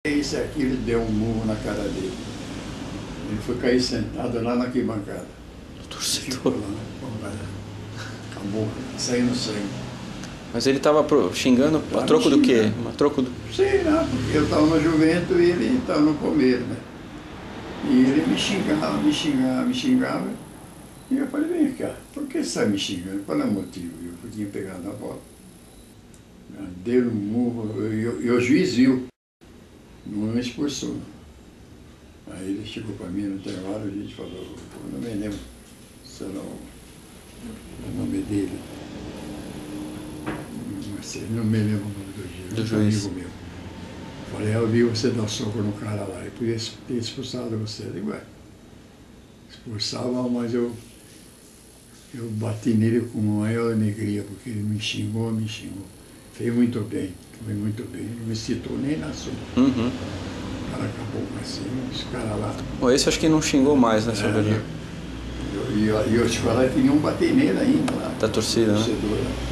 isso e aquilo, deu um murro na cara dele. Ele foi cair sentado lá na arquibancada. O torcedor. Ficou lá, acabou, saindo sangue. Mas ele estava xingando a troco do quê? A troco do... Sei lá, porque eu estava no Juventus e ele estava no Palmeiras, né? E ele me xingava. E eu falei, vem cá, por que você está me xingando? Qual é o motivo? Eu tinha pegado a bola. Deu um murro, e o juiz viu. Não me expulsou. Aí ele chegou para mim no intervalo e a gente falou, eu não me lembro se era o nome dele. Não me lembro o nome do juiz. Amigo meu. Falei, eu vi você dar soco no cara lá, eu podia ter expulsado você. Eu digo, expulsava, mas eu bati nele com uma maior alegria, porque ele me xingou. Fez muito bem, não me citou nem na sua. Uhum. O cara acabou assim, os caras lá. Bom, esse acho que não xingou mais, né, seu Bernardo? E os caras queriam bater nele ainda lá. Da torcida, né? Torcedor,